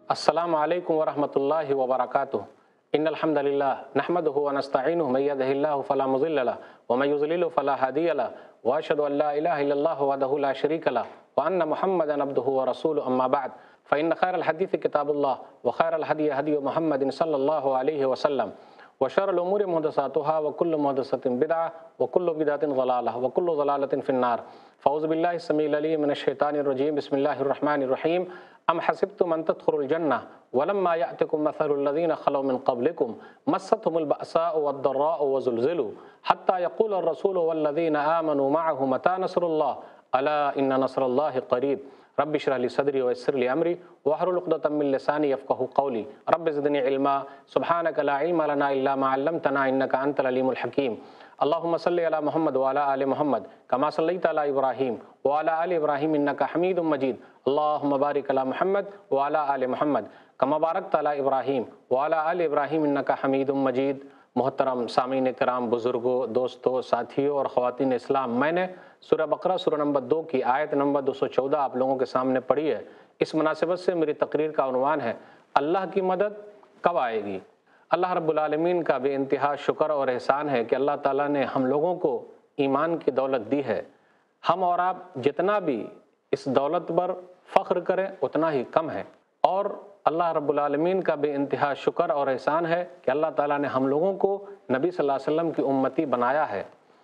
अस्सलामु अलैकुम वरहमतुल्लाहि वबरकातुहू। इन्नल हम्दुलिल्लाह नहमदुहु व नस्तईनुहु मन यहदिहिल्लाहु फला मुज़िल्ल लहु व मन युज़लिलहु फला हादिय लहु व अशहदु अल्ला इलाहा इल्लल्लाहु वहदहु ला शरीका लहु व अन्न मुहम्मदन अब्दुहु व रसूलुहु अम्मा बअद फ़इन्न खैरल हदीस किताबुल्लाह व खैरल हदी हदी मुहम्मदिन सल्लल्लाहु अलैहि वसल्लम व शर्रल उमूरि मुहदसातुहा व कुल्लु मुहदसतिन बिदअह व कुल्लु बिदअतिन ज़लालह व कुल्लु ज़लालतिन फिन्नार। फ़ऊज़ु बिल्लाहि समीइल अलीम मिनश शैतानिर रजीम। बिस्मिल्लाहिर रहमानिर रहीम। अम हसिब्तुम अन तदखुलुल जन्नह वलम्मा यअतिकुम मसलुल लज़ीना खलौ मिन क़ब्लिकुम मस्सतहुमुल बअसाउ वद्दर्राउ वज़ुलज़िलू हत्ता यक़ूलर रसूलु वल्लज़ीना आमनू मअहु मता नस्रुल्लाह अला इन्न नस्रल्लाहि क़रीब। रब्बि इश्रह ली सदरी व यस्सिर ली अमरी वहलुल उक़दतम मिन लिसानी यफ़क़हू क़ौली। रब्बि ज़िदनी इल्मा सुब्हानक ला इल्मा लना इल्ला मा अल्लमतना इन्नका अंतल अलीमुल हकीम। अल्लाहुम्मा सल्लि अला मुहम्मद व अला आलि मुहम्मद कमा सल्लैता अला इब्राहीम व अला आलि इब्राहीम इन्नका हमीदुम मजीद। अल्लाहुम्मा बारिक अला मुहम्मद व अला आलि मुहम्मद कमा बारकता अला इब्राहीम व अला आलि इब्राहीम इन्नका हमीदुम मजीद। मोहतरम सामीन कराम, बुज़ुर्गों, दोस्तों, साथियों और ख़वातीन इस्लाम, मैंने सूरह बकरा सूरह नंबर 2 की आयत नंबर 214 आप लोगों के सामने पढ़ी है। इस मुनासिबत से मेरी तकरीर का उन्वान है अल्लाह की मदद कब आएगी। अल्लाह रब्बुल आलमीन का बेइंतहा शुक्र और एहसान है कि अल्लाह ताला ने हम लोगों को ईमान की दौलत दी है। हम और आप जितना भी इस दौलत पर फ़ख्र करें उतना ही कम है। और अल्लाह रब्बुल आलमीन का बेइंतहा शुक्र और एहसान है कि अल्लाह ताला ने हम लोगों को नबी सल्लल्लाहु अलैहि वसल्लम की उम्मती बनाया है।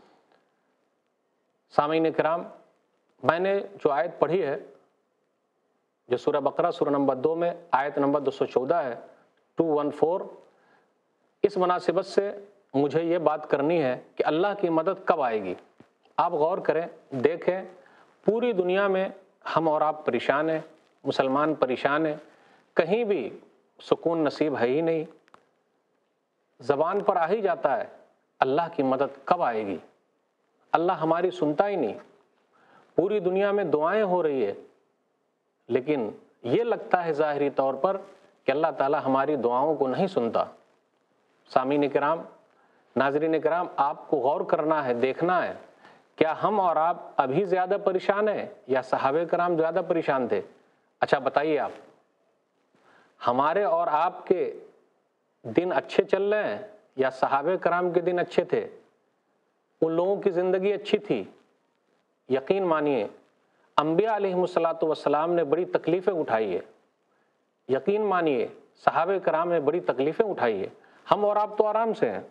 सामीन किराम, मैंने जो आयत पढ़ी है, जो सूरह बकरा सूरह नंबर 2 में आयत नंबर 214 है, 214, इस मुनासिबत से मुझे ये बात करनी है कि अल्लाह की मदद कब आएगी। आप गौर करें, देखें, पूरी दुनिया में हम और आप परेशान हैं, मुसलमान परेशान हैं, कहीं भी सुकून नसीब है ही नहीं। ज़बान पर आ ही जाता है अल्लाह की मदद कब आएगी। अल्लाह हमारी सुनता ही नहीं। पूरी दुनिया में दुआएं हो रही है, लेकिन ये लगता है ज़ाहिरी तौर पर कि अल्लाह ताला हमारी दुआओं को नहीं सुनता। सामीन किराम, नाज़रीन किराम, आपको गौर करना है, देखना है, क्या हम और आप अभी ज़्यादा परेशान हैं या सहाबे किराम ज़्यादा परेशान थे। अच्छा बताइए, आप, हमारे और आपके दिन अच्छे चल रहे हैं या सहाबे किराम के दिन अच्छे थे। उन लोगों की ज़िंदगी अच्छी थी। यकीन मानिए, अंबिया अलैहिमुस्सलातु वस्सलाम ने बड़ी तकलीफ़ें उठाई है। यकीन मानिए, सहाबे किराम ने बड़ी तकलीफ़ें उठाई है। हम और आप तो आराम से हैं,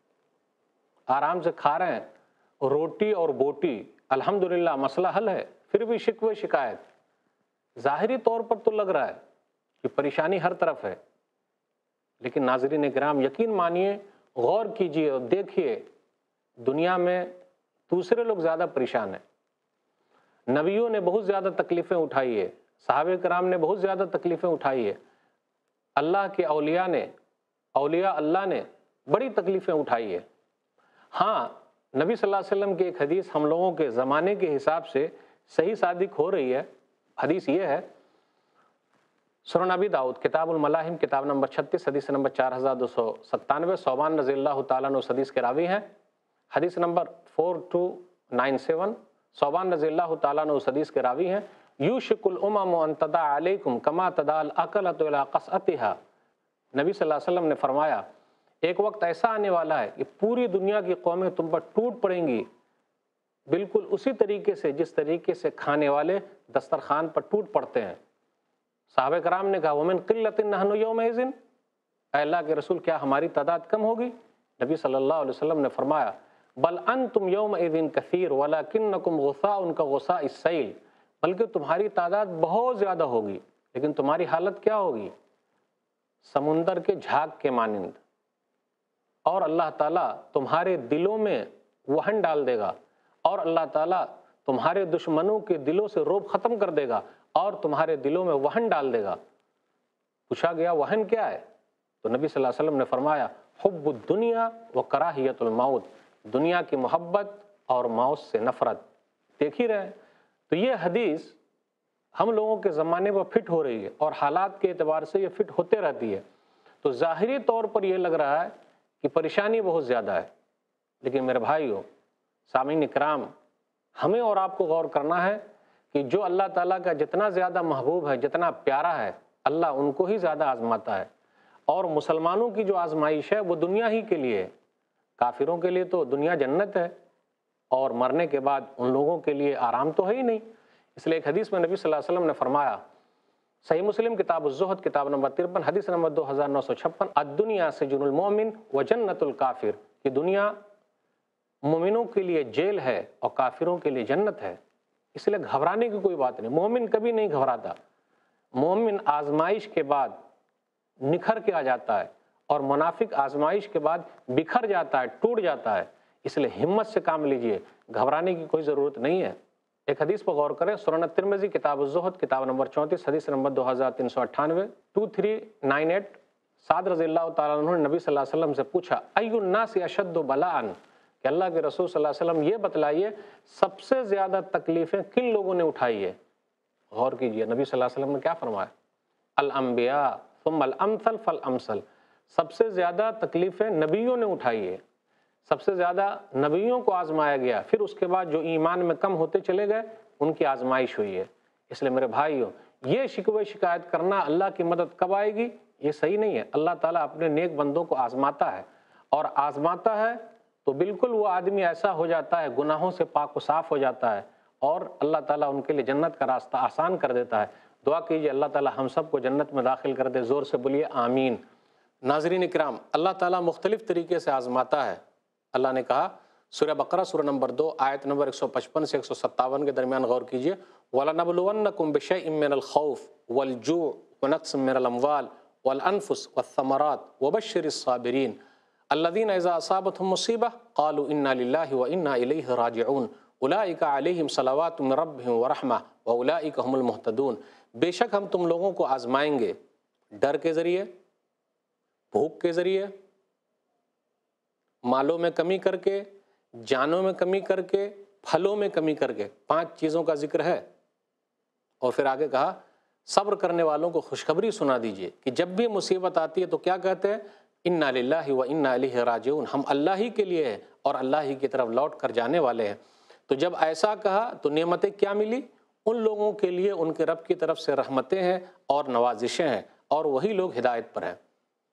आराम से खा रहे हैं, रोटी और बोटी, अल्हम्दुलिल्लाह मसला हल है। फिर भी शिकवे शिकायत, ज़ाहिरी तौर पर तो लग रहा है कि परेशानी हर तरफ है। लेकिन नाज़रीन किराम, यकीन मानिए, गौर कीजिए और देखिए, दुनिया में दूसरे लोग ज़्यादा परेशान हैं। नबियों ने बहुत ज़्यादा तकलीफ़ें उठाई है, सहाबे किराम ने बहुत ज़्यादा तकलीफ़ें उठाई है, अल्लाह के औलिया ने, औलिया अल्लाह ने बड़ी तकलीफ़ें उठाई है। हाँ, नबी सल्लल्लाहु अलैहि वसल्लम की एक हदीस हम लोगों के ज़माने के हिसाब से सही सादिक हो रही है। हदीस ये है, सुनन अबी दाऊद किताबुल मलाहिम किताब नंबर 36 हदीस नंबर 4297, सौबान रज़ियल्लाहु ताला अन्हु उस हदीस के रावी हैं। हदीस नंबर 4297, सौबान रज़ियल्लाहु ताला अन्हु उस हदीस के रावी हैं। यूशिकुल उममु अन तदा अलैकुम कमा तदाल अकलतु इला क़सअतिहा। नबी सल्लल्लाहु अलैहि वसल्लम ने फरमाया, एक वक्त ऐसा आने वाला है कि पूरी दुनिया की कौमें तुम पर टूट पड़ेंगी, बिल्कुल उसी तरीके से जिस तरीके से खाने वाले दस्तरखान पर टूट पड़ते हैं। साहबे कराम ने कहा, वमिन क़िल्लतिन नहनु यौमइज़िन, अल्लाह के रसूल, क्या हमारी तादाद कम होगी। नबी सल्लल्लाहु अलैहि वसल्लम ने फरमाया, बल अंतुम यौमइज़िन कसीर वलाकिन्नकुम गुसाउन का गुसाइस सैल, बल्कि तुम्हारी तादाद बहुत ज़्यादा होगी, लेकिन तुम्हारी हालत क्या होगी, समुंदर के झाग के मानिंद। और अल्लाह ताला तुम्हारे दिलों में वहन डाल देगा, और अल्लाह ताला तुम्हारे दुश्मनों के दिलों से रोब ख़त्म कर देगा और तुम्हारे दिलों में वहन डाल देगा। पूछा गया, वहन क्या है? तो नबी सल्लल्लाहु अलैहि वसल्लम ने फरमाया, हुब्बुद दुनिया व कराहियतुल मौत, दुनिया की मोहब्बत और मौत से नफ़रत। देख ही रहे। तो ये हदीस हम लोगों के ज़माने पर फिट हो रही है और हालात के एतबार से ये फिट होते रहती है। तो ज़ाहिरी तौर पर यह लग रहा है कि परेशानी बहुत ज़्यादा है, लेकिन मेरे भाइयों, सामीन इकराम, हमें और आपको गौर करना है कि जो अल्लाह ताला का जितना ज़्यादा महबूब है, जितना प्यारा है, اللہ ان کو ہی زیادہ آزماتا ہے، اور مسلمانوں کی جو آزمائش ہے وہ دنیا ہی کے لیے ہے، کافروں کے لیے تو دنیا جنت ہے اور مرنے کے بعد ان لوگوں کے لیے آرام تو ہے ہی نہیں۔ اس لیے ایک حدیث میں نبی صلی اللہ علیہ وسلم نے فرمایا، صحیح مسلم کتاب الزہد کتاب نمبر 53 حدیث نمبر 2956، الدنیا سجن المؤمن و جنت الکافر، کہ دنیا مومنوں کے لیے جیل ہے اور کافروں کے لیے جنت ہے۔ اس لیے گھبرانے کی کوئی بات نہیں، مومن کبھی نہیں گھبراتا، مومن آزمائش کے بعد نکھر کے آ جاتا ہے اور منافق آزمائش کے بعد بکھر جاتا ہے، ٹوٹ جاتا ہے۔ اس لیے ہمت سے کام لیجئے، گھبرانے کی کوئی ضرورت نہیں ہے۔ ایک حدیث پر غور کریں، سنن ترمذی کتاب الزہد کتاب نمبر 34 حدیث نمبر 2398، 2398، سعد رضی اللہ تعالیٰ عنہ نے نبی صلی اللہ علیہ وسلم سے پوچھا، ای الناس اشد بلاء، کہ اللہ کے رسول صلی اللہ علیہ وسلم یہ بتلائیے سب سے زیادہ تکلیفیں کن لوگوں نے اٹھائی ہے؟ غور کیجئے نبی صلی اللہ علیہ وسلم نے کیا فرمایا، الانبیاء ثم الامثل فالامثل، سب سے زیادہ تکلیفیں نبیوں نے اٹھائی ہے، سب سے زیادہ نبیوں کو آزمایا گیا، پھر اس کے بعد جو ایمان میں کم ہوتے چلے گئے ان کی آزمائش ہوئی ہے۔ اس لیے میرے بھائیوں، یہ شکوے شکایت کرنا اللہ کی مدد کب آئے گی یہ صحیح نہیں ہے۔ اللہ تعالیٰ اپنے نیک بندوں کو آزماتا ہے، اور آزماتا ہے تو بالکل وہ آدمی ایسا ہو جاتا ہے، گناہوں سے پاک و صاف ہو جاتا ہے، اور اللہ تعالیٰ ان کے لیے جنت کا راستہ آسان کر دیتا ہے۔ دعا کیجئے اللہ تعالیٰ ہم سب کو جنت میں داخل کر دے، زور سے بولیے آمین۔ ناظرین کرام، اللہ تعالیٰ مختلف طریقے سے آزماتا ہے۔ اللہ نے کہا سورہ بقرہ سورہ نمبر 2 آیت نمبر 155 سے 157 کے درمیان غور کیجئے، وَلَنَبْلُوَنَّكُمْ بِشَيْءٍ مِّنَ الْخَوْفِ وَالْجُوعِ وَنَقْصٍ مِّنَ الْأَمْوَالِ وَالْأَنفُسِ وَالثَّمَرَاتِ وَبَشِّرِ الصَّابِرِينَ الَّذِينَ إِذَا أَصَابَتْهُم مُّصِيبَةٌ قَالُوا إِنَّا لِلَّهِ وَإِنَّا إِلَيْهِ رَاجِعُونَ أُولَٰئِكَ عَلَيْهِمْ صَلَوَاتٌ مِّن رَّبِّهِمْ وَرَحْمَةٌ وَأُولَٰئِكَ هُمُ الْمُهْتَدُونَ۔ بے شک ہم تم لوگوں کو آزمائیں گے ڈر کے ذریعے، بھوک کے ذریعے، مالوں میں کمی کر کے، جانوں میں کمی کر کے، پھلوں میں کمی کر کے، 5 چیزوں کا ذکر ہے۔ اور پھر آگے کہا صبر کرنے والوں کو خوشخبری سنا دیجئے کہ جب بھی مصیبت آتی ہے تو کیا کہتے ہیں، انا للہ و انا الیہ راجعون، ہم اللہ ہی کے لیے ہیں اور اللہ ہی کی طرف لوٹ کر جانے والے ہیں۔ تو جب ایسا کہا تو نعمتیں کیا ملی؟ ان لوگوں کے لیے ان کے رب کی طرف سے رحمتیں ہیں اور نوازشیں ہیں، اور وہی لوگ ہدایت پر ہیں۔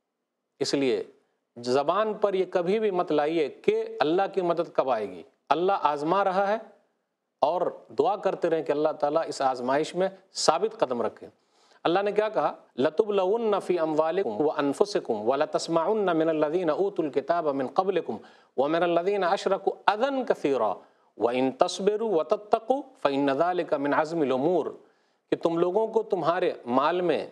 اس لیے زبان پر یہ کبھی بھی مت لائیے کہ اللہ کی مدد کب آئے گی، اللہ آزما رہا ہے، اور دعا کرتے رہیں کہ اللہ تعالیٰ اس آزمائش میں ثابت قدم رکھے۔ اللہ نے کیا کہا، لَتُبْلَوُنَّ فِي أَمْوَالِكُمْ وَأَنفُسِكُمْ وَلَتَسْمَعُنَّ مِنَ الَّذِينَ أُوتُوا الْكِتَابَ مِنْ قَبْلِكُمْ وَمِنَ الَّذِينَ أَشْرَكُوا أَذًى كَثِيرًا وَإِن تَصْبِرُوا وَتَتَّقُوا فَإِنَّ ذَلِكَ مِنْ عَزْمِ الْأُمُورِ، کہ تم لوگوں کو تمہارے مال میں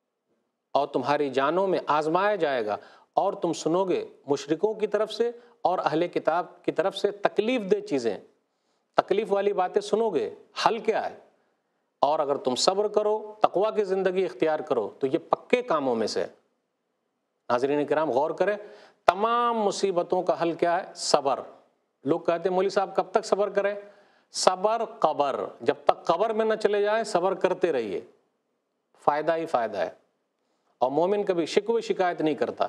اور تمہاری جانوں میں آزمایا جائے گا، اور تم سنو گے مشرکوں کی طرف سے اور اہل کتاب کی طرف سے تکلیف دہ چیزیں، تکلیف والی باتیں سنو گے، حل کیا ہے؟ اور اگر تم صبر کرو، تقویٰ کی زندگی اختیار کرو تو یہ پکے کاموں میں سے۔ ناظرین کرام غور کریں، تمام مصیبتوں کا حل کیا ہے؟ صبر۔ لوگ کہتے ہیں مولوی صاحب کب تک صبر کریں؟ صبر قبر، جب تک قبر میں نہ چلے جائیں صبر کرتے رہیے، فائدہ ہی فائدہ ہے۔ اور مومن کبھی شکوے شکایت نہیں کرتا،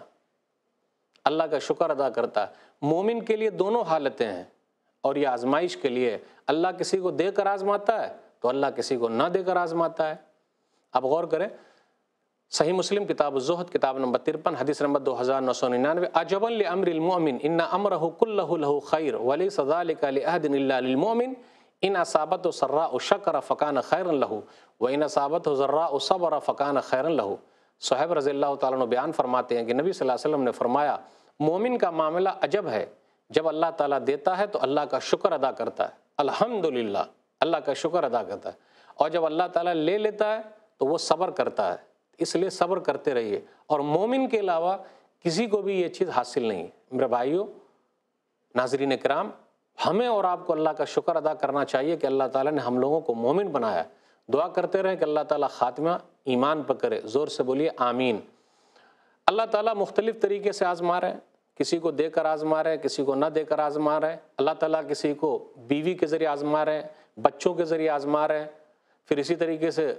اللہ کا شکر ادا کرتا ہے۔ مومن کے لیے دونوں حالتیں ہیں، اور یہ آزمائش کے لیے اللہ کسی کو دے کر آزماتا ہے تو اللہ کسی کو نہ دے کر آزماتا ہے۔ اب غور کریں، صحیح مسلم کتاب الزہد کتاب نمبر 53 حدیث نمبر 2999، عجبا لامر المؤمن ان امرہ کلہ لہ خیر ولیس ذلک لأحد الا للمؤمن ان اصابتہ سراء شکر فکان خیرا لہ وان اصابتہ ضراء صبر فکان خیرا لہ۔ صہیب رضی اللہ تعالیٰ عنہ بیان فرماتے ہیں کہ نبی صلی اللہ علیہ وسلم نے فرمایا، مومن کا معاملہ عجب ہے، جب اللہ تعالیٰ دیتا ہے تو اللہ کا شکر ادا کرتا ہے، الحمدللہ، اللہ کا شکر ادا کرتا ہے، اور جب اللہ تعالیٰ لے لیتا ہے تو وہ صبر کرتا ہے۔ اس لیے صبر کرتے رہیے، اور مومن کے علاوہ کسی کو بھی یہ چیز حاصل نہیں ہے۔ میرے بھائیوں، ناظرین کرام، ہمیں اور آپ کو اللہ کا شکر ادا کرنا چاہیے کہ اللہ تعالیٰ نے ہم لوگوں کو مومن بنایا۔ دعا کرتے رہیں کہ اللہ تعالیٰ خاتمہ ایمان پر کرے، زور سے بولیے آمین۔ اللہ تعالیٰ مختلف طریقے سے آزما رہے ہیں، کسی کو دے کر آزما رہے ہیں، کسی کو نہ دے کر آزما رہے ہیں۔ اللہ تعالیٰ کسی کو بیوی کے ذریعے آزما رہے ہیں، بچوں کے ذریعے آزما رہے ہیں، پھر اسی طریقے سے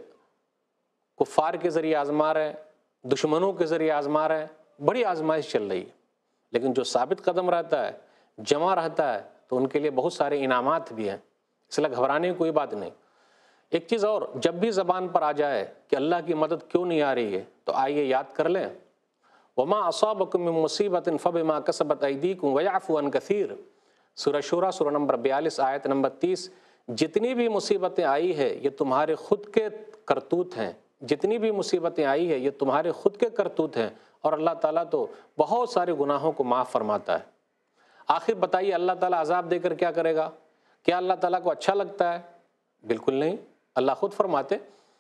کفار کے ذریعے آزما رہے ہیں، دشمنوں کے ذریعے آزما رہے ہیں۔ بڑی آزمائش چل رہی ہے، لیکن جو ثابت قدم رہتا ہے، جمع رہتا ہے، تو ان کے لیے بہت سارے انعامات بھی ہیں، اس لیے گھبرانے کی کوئی بات نہیں۔ ایک چیز اور، جب بھی زبان پر آ جائے کہ اللہ کی مدد کیوں نہیں آ رہی ہے تو آئیے یاد کر لیں، وَمَا أَصَابَكُم مِّن مُّصِيبَةٍ فَبِمَا كَسَبَتْ أَيْدِيكُمْ وَيَعْفُو عَن كَثِيرٍ۔ سورہ شورى سورہ نمبر 42 آیت نمبر 30، جتنی بھی مصیبتیں آئی ہے یہ تمہارے خود کے کرتوت ہیں، جتنی بھی مصیبتیں آئی ہے یہ تمہارے خود کے کرتوت ہیں، اور اللہ تعالیٰ تو بہت سارے گناہوں کو معاف فرماتا ہے۔ آخر بتائیے اللہ تعالیٰ عذاب دے کر کیا کرے گا؟ کیا اللہ تعالیٰ کو اچھا لگتا ہے؟ بالکل نہیں۔ اللہ خود فرماتے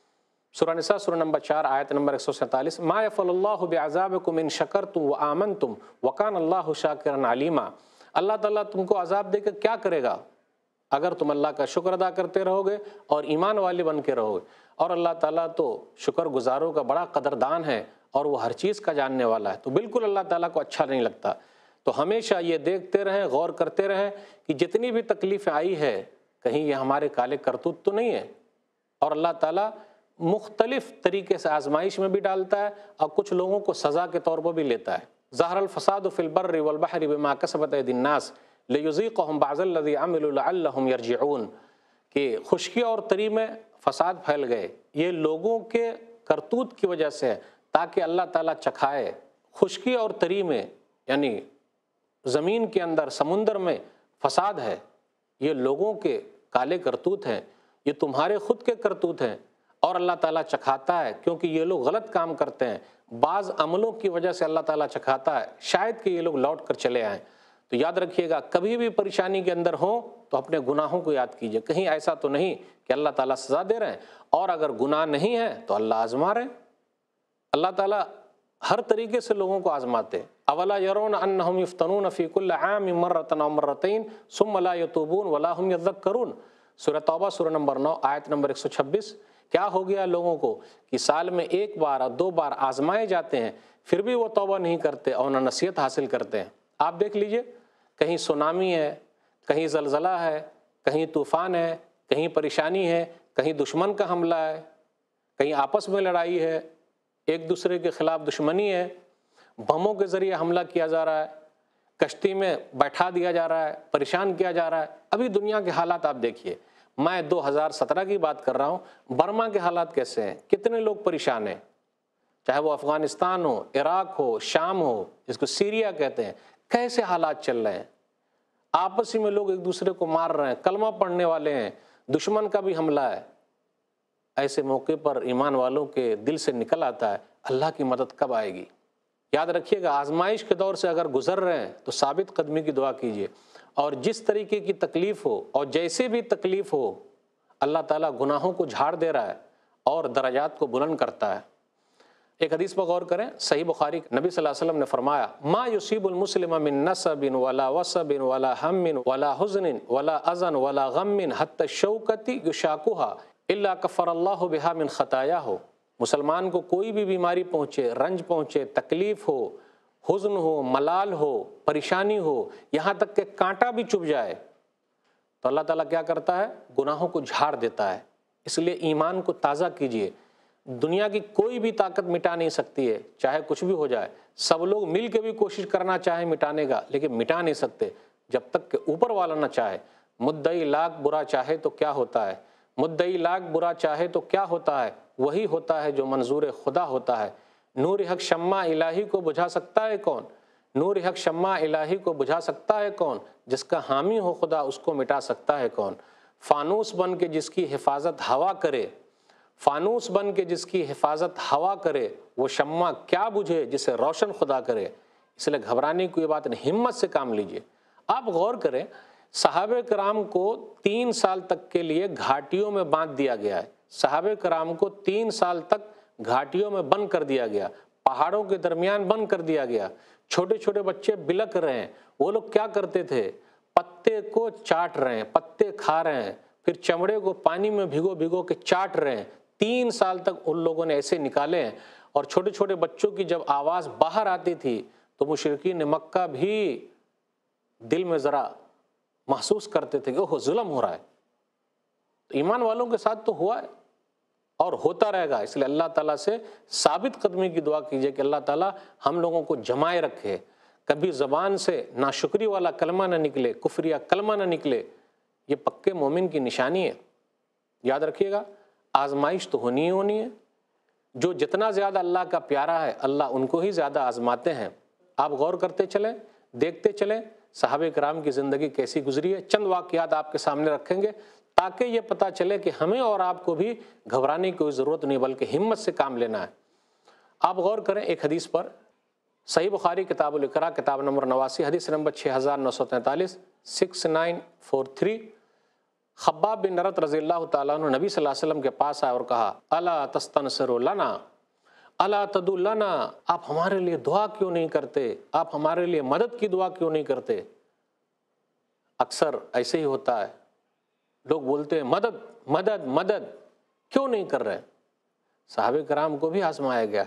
سورہ نساء سورہ نمبر 4 آیت نمبر 147، ما یفعل اللہ بعذابکم ان شکرتم وآمنتم وکان اللہ شاکرا علیما۔ اللہ تعالیٰ تم کو عذاب دے کر کیا کرے گا اگر تم اللہ کا شکر ادا کرتے رہو گے اور ایمان والے بن کے رہو گے، اور اللہ تعالیٰ تو شکر گزاروں کا بڑا قدردان ہے اور وہ ہر چیز کا جاننے والا ہے، تو بالکل اللہ تعالیٰ کو اچھا نہیں لگتا۔ تو ہمیشہ یہ دیکھتے رہیں، غور کرتے رہیں کہ جتنی بھی تکلیفیں آئی ہے کہیں یہ ہمارے کالے کرتوت تو نہیں ہے، اور اللہ تعالیٰ مختلف طریقے سے آزمائش میں بھی ڈالتا ہے اور کچھ لوگوں کو سزا کے طور پر بھی لیتا ہے۔ ظہر الفساد فی البر والبحر بما کسبت ایدی الناس لیذیقہم بعض الذی عملوا لعلہم یرجعون، کہ خشکی اور تری میں فساد پھیل گئے، یہ لوگوں کے کرتوت کی وجہ سے ہے تاکہ اللہ تعالیٰ چکھائے۔ خشکی اور تری میں یعنی زمین کے اندر، سمندر میں فساد ہے، یہ لوگوں کے کالے کرتوت ہیں، یہ تمہارے خود کے کرتوت ہیں، اور اللہ تعالیٰ چکھاتا ہے کیونکہ یہ لوگ غلط کام کرتے ہیں، بعض عملوں کی وجہ سے اللہ تعالیٰ چکھاتا ہے، شاید کہ یہ لوگ لوٹ کر چلے آئیں۔ تو یاد رکھیے گا کبھی بھی پریشانی کے اندر ہوں تو اپنے گناہوں کو یاد کیجئے، کہیں ایسا تو نہیں کہ اللہ تعالیٰ سزا دے رہے ہیں، اور اگر گناہ نہیں ہے تو اللہ آزما رہے ہیں۔ اللہ تعالیٰ ہر طریقے سے لوگوں کو آزماتے ہیں۔ اولا یرون انہم یفتنون فی کل عام مرۃ او مرتین ثم لا یتوبون ولا هم یذکرون، سورہ توبہ سورہ نمبر 9 آیت نمبر 126۔ کیا ہو گیا لوگوں کو کہ سال میں ایک بار اور 2 بار آزمائے جاتے ہیں، پھر بھی وہ توبہ نہیں کرتے اور نہ نصیحت حاصل کرتے ہیں۔ آپ دیکھ لیجئے، کہیں سونامی ہے، کہیں زلزلہ ہے، کہیں طوفان ہے، کہیں پریشانی ہے، کہیں دشمن کا حملہ ہے، کہیں آپس میں لڑائی ہے، ایک دوسرے کے خلاف دشمنی ہے، بموں کے ذریعے حملہ کیا جا رہا ہے، کشتی میں بیٹھا دیا جا رہا ہے، پریشان کیا جا رہا ہے۔ ابھی دنیا کے حالات آپ دیکھیے، میں 2017 کی بات کر رہا ہوں، برما کے حالات کیسے ہیں، کتنے لوگ پریشان ہیں، چاہے وہ افغانستان ہو، عراق ہو، شام ہو، جس کو سیریا کہتے ہیں، کیسے حالات چل رہے ہیں، آپسی میں لوگ ایک دوسرے کو مار رہے ہیں، کلمہ پڑھنے والے ہیں، دشمن کا بھی حملہ ہے۔ ایسے موقع پر ایمان والوں کے دل سے نکل آتا ہے اللہ کی مدد کب آئے گی۔ یاد رکھیے گا آزمائش کے دور سے اگر گزر رہے ہیں تو ثابت قدمی کی دعا کیجیے، اور جس طریقے کی تکلیف ہو اور جیسے بھی تکلیف ہو اللہ تعالیٰ گناہوں کو جھاڑ دے رہا ہے اور درجات کو بلند کرتا ہے۔ ایک حدیث پر غور کریں، صحیح بخاری، نبی صلی اللہ علیہ وسلم نے فرمایا ما یصیب المسلم من نصب ولا وصب ولا ہم ولا حزن ولا اذن ولا غم حتی الشوکۃ یشاکها الا کفر اللہ بها من خطایاہ۔ مسلمان کو کوئی بھی بیماری پہنچے، رنج پہنچے، تکلیف ہو، حزن ہو، ملال ہو، پریشانی ہو، یہاں تک کہ کانٹا بھی چبھ جائے تو اللہ تعالیٰ کیا کرتا ہے؟ گناہوں کو جھاڑ دیتا ہے۔ اس لیے ایمان کو تازہ کیجئے، دنیا کی کوئی بھی طاقت مٹا نہیں سکتی ہے، چاہے کچھ بھی ہو جائے، سب لوگ مل کے بھی کوشش کرنا چاہیں مٹانے کا لیکن مٹا نہیں سکتے جب تک کہ اوپر والا نہ چاہے۔ مدعی لاکھ برا چاہے تو کیا ہوتا ہے، مدعی لاکھ برا چاہے تو کیا ہوتا ہے، وہی ہوتا ہے جو منظور خدا ہوتا ہے۔ نور حق شمع الہی کو بجھا سکتا ہے کون؟ نور حق شمع الہی کو بجھا سکتا ہے کون؟ جس کا حامی ہو خدا اس کو مٹا سکتا ہے کون؟ فانوس بن کے جس کی حفاظت ہوا کرے، فانوس بن کے جس کی حفاظت ہوا کرے، وہ شمع کیا بجھے جسے روشن خدا کرے۔ اس لیے گھبرانے کی بات نہیں، ہمت سے کام لیجئے۔ آپ غور کریں، صحابہ کرام کو 3 سال تک کے لیے گھاٹیوں میں باندھ دیا گیا ہے، صحابہ کرام کو 3 سال تک گھاٹیوں میں بند کر دیا گیا، پہاڑوں کے درمیان بند کر دیا گیا، چھوٹے چھوٹے بچے بلک رہے ہیں۔ وہ لوگ کیا کرتے تھے؟ پتے کو چاٹ رہے ہیں، پتے کھا رہے ہیں، پھر چمڑے کو پانی میں بھگو بھگو کے چاٹ رہے ہیں۔ 3 سال تک ان لوگوں نے ایسے نکالے ہیں، اور چھوٹے چھوٹے بچوں کی جب آواز باہر آتی تھی تو مشرکین مکہ بھی دل میں ذرا محسوس کرتے تھے کہ اوہ ظلم ہو رہا ہے۔ تو ایمان والوں کے ساتھ تو ہوا ہے اور ہوتا رہے گا، اس لیے اللہ تعالیٰ سے ثابت قدمی کی دعا کیجئے کہ اللہ تعالیٰ ہم لوگوں کو جمائے رکھے، کبھی زبان سے ناشکری والا کلمہ نہ نکلے، کفریہ کلمہ نہ نکلے۔ یہ پکے مومن کی نشانی ہے۔ یاد رکھیے گا آزمائش تو ہونی ہی ہونی ہے۔ جو جتنا زیادہ اللہ کا پیارا ہے اللہ ان کو ہی زیادہ آزماتے ہیں۔ آپ غور کرتے چلیں، دیکھتے چلیں صحابہ کرام کی زندگی کیسی گزری ہے۔ چند واقعات آپ کے سامنے رکھیں گے تاکہ یہ پتہ چلے کہ ہمیں اور آپ کو بھی گھبرانے کی کوئی ضرورت نہیں بلکہ ہمت سے کام لینا ہے۔ آپ غور کریں ایک حدیث پر، صحیح بخاری کتاب الاقراء کتاب نمبر 89 حدیث نمبر 6943 6943، خباب بن ارت رضی اللہ تعالیٰ عنہ نبی صلی اللہ علیہ وسلم کے پاس آئے اور کہا الا تستنصروا لنا الا تدعوا لنا، آپ ہمارے لیے دعا کیوں نہیں کرتے، آپ ہمارے لیے مدد کی دعا کیوں نہیں کرتے۔ اکثر ایسے ہی ہوتا ہے، لوگ بولتے ہیں مدد مدد مدد، کیوں نہیں کر رہے۔ صحابہ کرام کو بھی آزمایا گیا،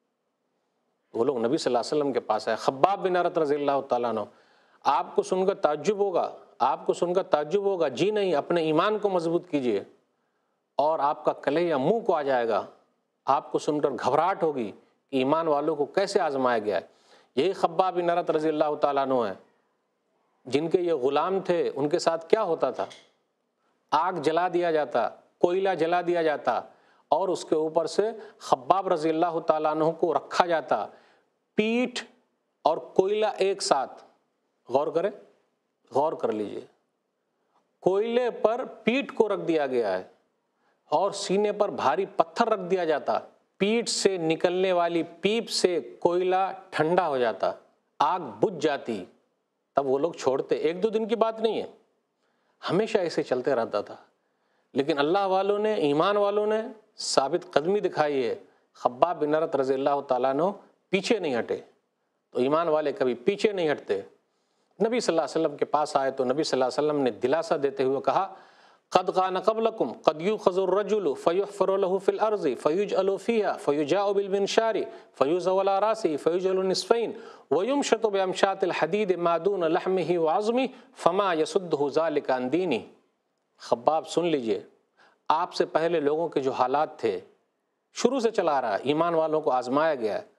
وہ لوگ نبی صلی اللہ علیہ وسلم کے پاس آئے۔ خباب بن ارت رضی اللہ تعالیٰ عنہ، آپ کو سن کر تعجب ہوگا، آپ کو سن کر تعجب ہوگا، جی نہیں، اپنے ایمان کو مضبوط کیجئے اور آپ کا کلیجہ منہ کو آ جائے گا۔ آپ کو سن کر گھبراہٹ ہوگی کہ ایمان والوں کو کیسے آزمایا گیا ہے۔ یہی خباب بن ارت رضی اللہ تعالیٰ عنہ ہیں جن کے یہ غلام تھے، ان کے ساتھ کیا ہوتا تھا، آگ جلا دیا جاتا، کوئلہ جلا دیا جاتا اور اس کے اوپر سے خباب رضی اللہ تعالیٰ عنہ کو رکھا جاتا، پیٹھ اور کوئلہ ایک ساتھ۔ غور کریں، غور کر لیجئے، کوئلے پر پیٹھ کو رکھ دیا گیا ہے اور سینے پر بھاری پتھر رکھ دیا جاتا، پیٹھ سے نکلنے والی پیپ سے کوئلہ ٹھنڈا ہو جاتا، آگ بجھ جاتی، تب وہ لوگ چھوڑتے۔ ایک دو دن کی بات نہیں ہے، ہمیشہ ایسے چلتے رہتا تھا۔ لیکن اللہ والوں نے، ایمان والوں نے ثابت قدمی دکھائی ہے۔ خباب بن ارت رضی اللہ تعالیٰ عنہ پیچھے نہیں ہٹے، تو ایمان والے کبھی پیچھے نہیں ہٹتے۔ نبی صلی اللہ علیہ وسلم کے پاس آئے تو نبی صلی اللہ علیہ وسلم نے دلاسا دیتے ہوئے کہا قد کان قبلکم قد یؤخذ الرجل فیحفر له فی الارض فیجعل فیہا فیجاء بالمنشار فیوضع علی راسہ فیجعل نصفین ویمشط بامشاط الحدید ما دون لحمہ وعظمہ فما یصدہ ذلک عن دینہ۔ خباب سن لیجئے، آپ سے پہلے لوگوں کے جو حالات تھے شروع سے چلا رہا ہے، ایمان والوں کو آزمایا گیا ہے۔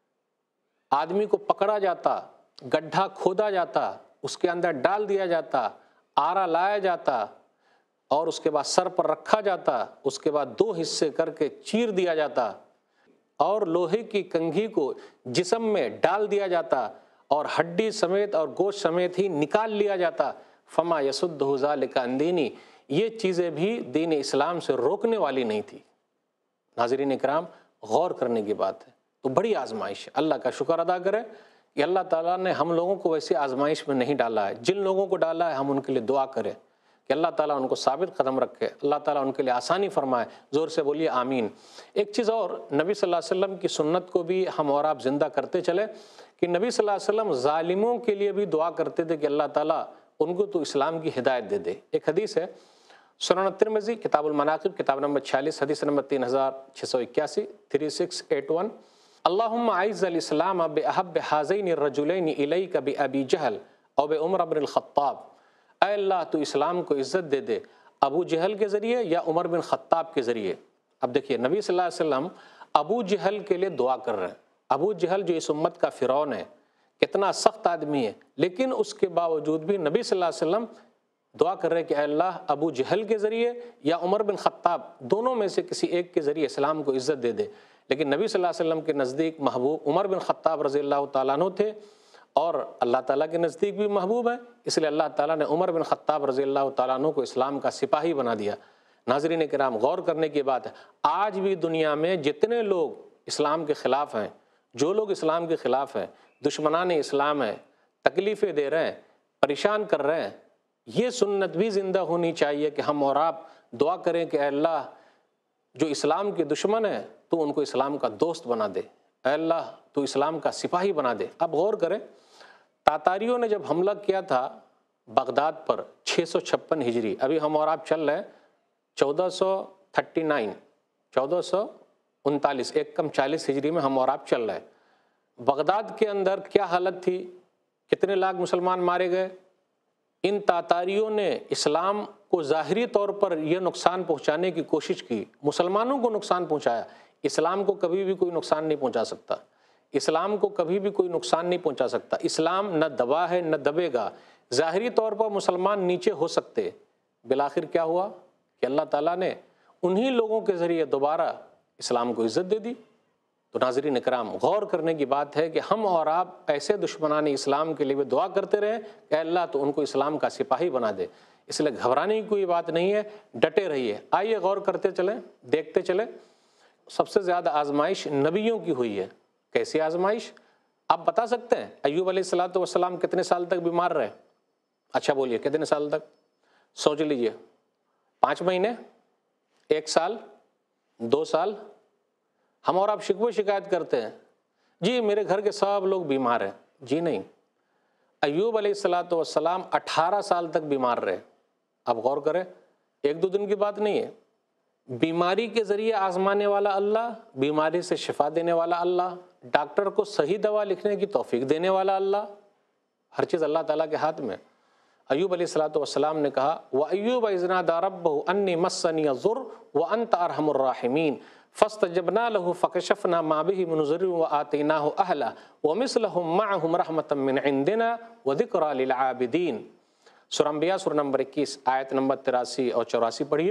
آدمی کو پکڑا جاتا، گڈھا کھودا جاتا، اس کے اندر ڈال دیا جاتا، آرا لایا جاتا اور اس کے بعد سر پر رکھا جاتا، اس کے بعد دو حصے کر کے چیر دیا جاتا اور لوہے کی کنگھی کو جسم میں ڈال دیا جاتا اور ہڈی سمیت اور گوشت سمیت ہی نکال لیا جاتا۔ فما یصدہ ذلک عن دینہ، یہ چیزیں بھی دین اسلام سے روکنے والی نہیں تھی۔ ناظرین اکرام، غور کرنے کی بات ہے، تو بڑی آزمائش ہے۔ اللہ کا شکر ادا کریں کہ اللہ تعالیٰ نے ہم لوگوں کو ویسے آزمائش میں نہیں ڈالا ہے۔ جن لوگوں کو ڈالا ہے ہم ان کے لیے دعا کریں کہ اللہ تعالیٰ ان کو ثابت قدم رکھے، اللہ تعالیٰ ان کے لیے آسانی فرمائے۔ زور سے بولیے آمین۔ ایک چیز اور، نبی صلی اللہ علیہ وسلم کی سنت کو بھی ہم اور آپ زندہ کرتے چلے کہ نبی صلی اللہ علیہ وسلم ظالموں کے لیے بھی دعا کرتے تھے کہ اللہ تعالیٰ ان کو تو اسلام کی ہدایت دے دے۔ ایک حدیث ہے سنن ترمذی کتاب المناقب کتاب نمبر 46 حدیث نمبر 3681 3681، اللہم اعز الاسلام باحب ہذین الرجلین الیک بابی جہل او بعمر بن الخطاب۔ اے اللہ تو اسلام کو عزت دے دے ابو جہل کے ذریعے یا عمر بن خطاب کے ذریعے۔ اب دیکھیے نبی صلی اللہ علیہ وسلم ابو جہل کے لیے دعا کر رہے ہیں۔ ابو جہل جو اس امت کا فرعون ہے، کتنا سخت آدمی ہے، لیکن اس کے باوجود بھی نبی صلی اللہ علیہ وسلم دعا کر رہے کہ اے اللہ ابو جہل کے ذریعے یا عمر بن خطاب، دونوں میں سے کسی ایک کے ذریعے اسلام کو عزت دے دے۔ لیکن نبی صلی اللہ علیہ وسلم کے نزدیک محبوب عمر بن خطاب رضی اللہ تعالیٰ عنہ تھے اور اللہ تعالیٰ کے نزدیک بھی محبوب ہیں، اس لیے اللہ تعالیٰ نے عمر بن خطاب رضی اللہ تعالیٰ عنہ کو اسلام کا سپاہی بنا دیا۔ ناظرین کرام، غور کرنے کی بات ہے، آج بھی دنیا میں جتنے لوگ اسلام کے خلاف ہیں، جو لوگ اسلام کے خلاف ہیں، دشمنان اسلام ہیں، تکلیفیں دے رہے ہیں، پریشان کر رہے ہیں، یہ سنت بھی زندہ ہونی چاہیے کہ ہم اور آپ دعا کریں کہ اے اللہ جو اسلام کے دشمن ہیں تو ان کو اسلام کا دوست بنا دے، اے اللہ تو اسلام کا سپاہی بنا دے۔ اب غور کریں، تاتاریوں نے جب حملہ کیا تھا بغداد پر 656 ہجری، ابھی ہم اور آپ چل رہے ہیں 1439 1439 ایک کم 40 ہجری میں ہم اور آپ چل رہے ہیں۔ بغداد کے اندر کیا حالت تھی، کتنے لاکھ مسلمان مارے گئے۔ ان تاتاریوں نے اسلام کو ظاہری طور پر یہ نقصان پہنچانے کی کوشش کی، مسلمانوں کو نقصان پہنچایا، اسلام کو کبھی بھی کوئی نقصان نہیں پہنچا سکتا، اسلام کو کبھی بھی کوئی نقصان نہیں پہنچا سکتا۔ اسلام نہ دبا ہے نہ دبے گا، ظاہری طور پر مسلمان نیچے ہو سکتے، بالآخر کیا ہوا کہ اللہ تعالیٰ نے انہی لوگوں کے ذریعے دوبارہ اسلام کو عزت دے دی۔ تو ناظرین اکرام، غور کرنے کی بات ہے کہ ہم اور آپ ایسے دشمنان اسلام کے لیے بھی دعا کرتے رہیں کہ اللہ تو ان کو اسلام کا سپاہی بنا دے۔ اس لیے گھبرانے کی کوئی بات نہیں ہے، ڈٹے رہیے۔ آئیے غور کرتے چلیں، دیکھتے چلیں۔ سب سے زیادہ آزمائش نبیوں کی ہوئی ہے۔ کیسی آزمائش؟ آپ بتا سکتے ہیں ایوب علیہ السلام کتنے سال تک بیمار رہے؟ اچھا بولیے، کتنے سال تک؟ سوچ لیجئے، 5 مہینے، 1 سال، 2 سال؟ ہم اور آپ شکوے شکایت کرتے ہیں، جی میرے گھر کے سب لوگ بیمار ہیں۔ جی نہیں، ایوب علیہ السلام 18 سال تک بیمار رہے۔ آپ غور کریں، 1-2 دن کی بات نہیں ہے۔ بیماری کے ذریعے آزمانے والا اللہ، بیماری سے شفا دینے والا اللہ، ڈاکٹر کو صحیح دوا لکھنے کی توفیق دینے والا اللہ، ہر چیز اللہ تعالیٰ کے ہاتھ میں۔ ایوب علیہ السلام نے کہا وَأَيُّوبَ إِذْ نَادَىٰ رَبَّهُ أَنِّي مَسَّنِيَ الضُّرُّ وَأَنْتَ أَرْحَمُ الرَّاحِمِينَ فَاسْتَجَبْنَا لَهُ فَكَشَفْنَا مَا بِهِ مِنْ ضُرٍّ وَآتَيْنَاهُ أَهْلَهُ وَمِثْلَهُم مَّعَهُمْ رَحْمَةً مِّنْ عِندِنَا وَذِكْرَىٰ لِلْعَابِدِينَ۔ سورہ انبیاء سورہ نمبر 21 آیت نمبر 83 اور 84 پڑھیے۔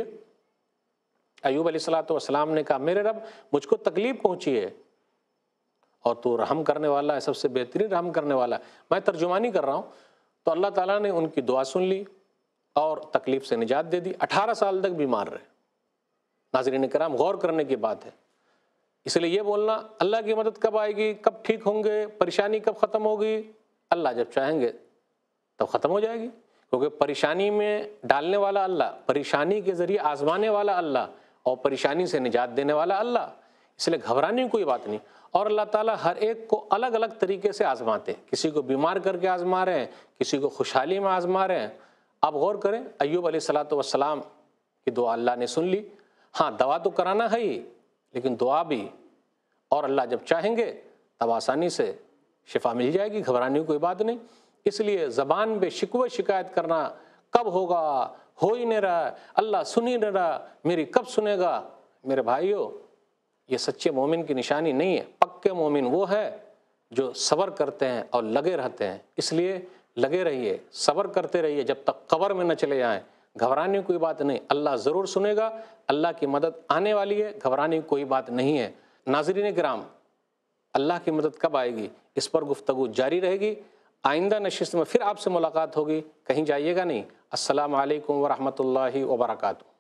ایوب علیہ السلام نے کہا میرے رب مجھ کو تکلیف پہنچی ہے اور تو رحم کرنے والا ہے، سب سے بہترین رحم کرنے والا ہے۔ میں ترجمانی کر رہا ہوں تو اللہ تعالیٰ نے ان کی دعا سن لی اور تکلیف سے نجات دے دی۔ 18 سال تک بیمار رہے۔ ناظرین کرام، غور کرنے کی بات ہے۔ اس لیے یہ بولنا اللہ کی مدد کب آئے گی، کب ٹھیک ہوں گے، پریشانی کب ختم ہوگی، اللہ جب چاہیں گے تب ختم ہو جائے گی، کیونکہ پریشانی میں ڈالنے والا اللہ، پریشانی کے ذریعے آزمانے والا اللہ اور پریشانی سے نجات دینے والا اللہ۔ اس لیے گھبرانے کی کوئی بات نہیں۔ اور اللہ تعالیٰ ہر ایک کو الگ الگ طریقے سے آزماتے ہیں، کسی کو بیمار کر کے آزما رہے ہیں، کسی کو خوشحالی میں آزما رہے ہیں۔ آپ غور کریں، ایوب علیہ السلام کی دعا اللہ نے سن لی۔ ہاں، دوا تو کرانا ہے ہی، لیکن دعا بھی، اور اللہ جب چاہیں گے تب آسانی سے شفا مل جائے گی، گھبرانے کی کوئی بات نہیں۔ اس لیے زبان پہ شکوے شکایت کرنا، کب ہوگا، ہو ہی نہیں رہا، اللہ سن ہی نہیں رہا، میری کب سنے گا، میرے بھائیوں یہ سچے مومن کی نشانی نہیں ہے۔ پکے مومن وہ ہے جو صبر کرتے ہیں اور لگے رہتے ہیں۔ اس لیے لگے رہیے، صبر کرتے رہیے جب تک قبر میں نہ چلے جائیں۔ گھبرانے کی کوئی بات نہیں، اللہ ضرور سنے گا، اللہ کی مدد آنے والی ہے، گھبرانے کی کوئی بات نہیں ہے۔ ناظرین کرام، اللہ کی مدد کب آئے گی اس پر گفتگو جاری رہے گی۔ آئندہ نشست میں پھر آپ سے ملاقات ہوگی، کہیں جائیے گا نہیں۔ السلام علیکم ورحمۃ اللہ وبرکاتہ۔